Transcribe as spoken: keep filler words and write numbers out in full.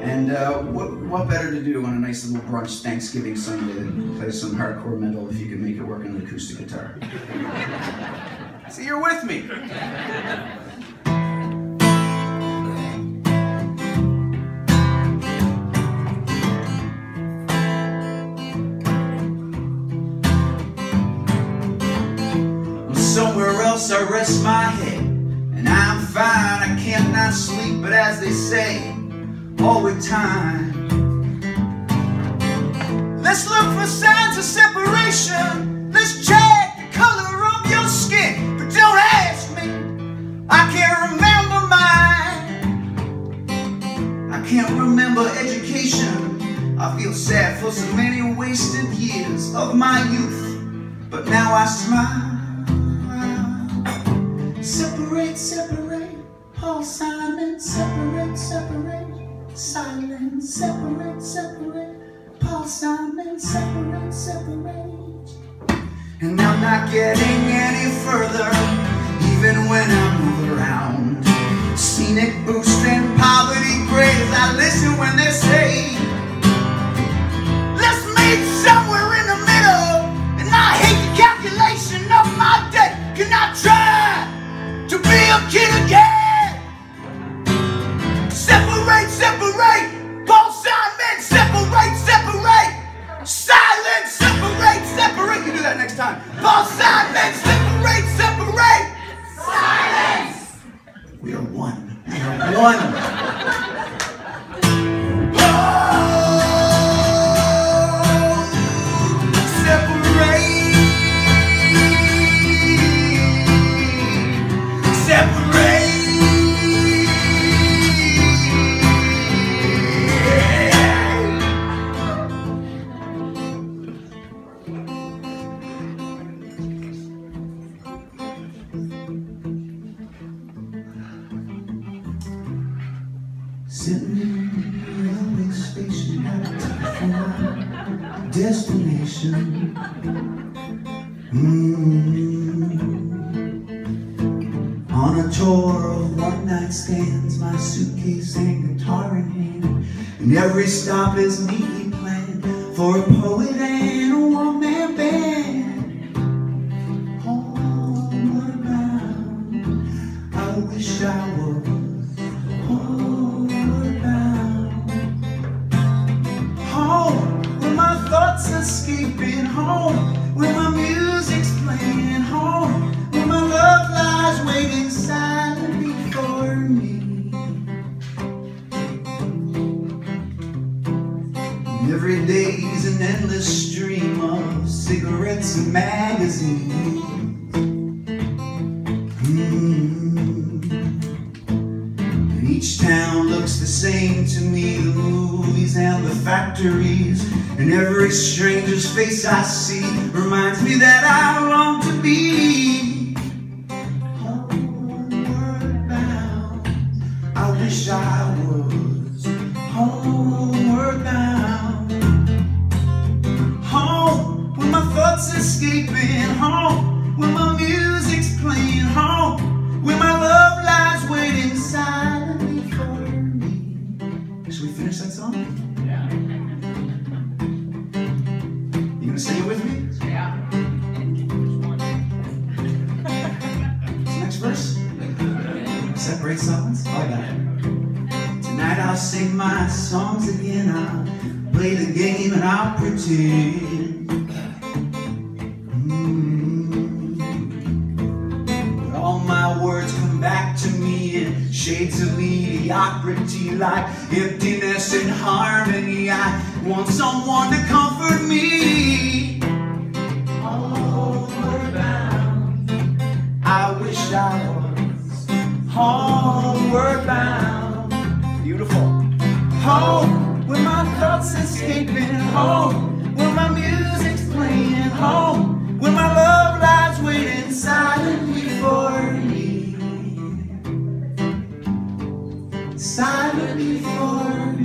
And uh, what, what better to do on a nice little brunch Thanksgiving Sunday than play some hardcore metal if you can make it work on an acoustic guitar. See, you're with me. Somewhere else I rest my head, and I'm fine, I can't not sleep, but as they say, all with time. Let's look for signs of separation, let's check the color of your skin, but don't ask me, I can't remember mine. I can't remember education, I feel sad for so many wasted years of my youth, but now I smile. Separate, separate, Paul Simon, separate, separate, silence, separate, separate, Paul Simon, separate, separate. And I'm not getting any further, even when I move around. Scenic boost and poverty graves, I listen when they say, let's meet somewhere in the middle. And I hate the calculation of my day. Can I try to be a kid again? Separate, separate, Paul Simon, separate, separate, silence, separate, separate. You do that next time. Paul Simon, separate, separate, silence. We are one. We are one. Sitting in the railway station, headed for my destination. Mm. On a tour of one-night stands, my suitcase and guitar in hand, and every stop is neatly planned for a poet and a one-man band. Homeward bound, I wish I was homeward bound. Home, where my thoughts escaping. Home, where my music's playing. Home, where my love lies waiting silently for me. And every day's an endless stream of cigarettes and magazines. Mm. Each town looks the same to me, the movies and the factories, and every stranger's face I see reminds me that I long to be homeward bound. I wish I was homeward bound. Home, where my thoughts escaping. Home, where my music's playing. Home, where my love lies waiting silently for me. Should we finish that song? Yeah. You gonna sing it with me? Yeah. What's the next verse? Separate silence? Oh, I got it. Tonight I'll sing my songs again. I'll play the game and I'll pretend. Mm. But all my words come back to me in shades of mediocrity, like emptiness and harmony. I want someone to comfort me. Homeward bound, I wish I was homeward bound. Beautiful. Home, where my thoughts escaping. Home, where my music's playing. Home, where my love lies waiting silently for me. Silently for me.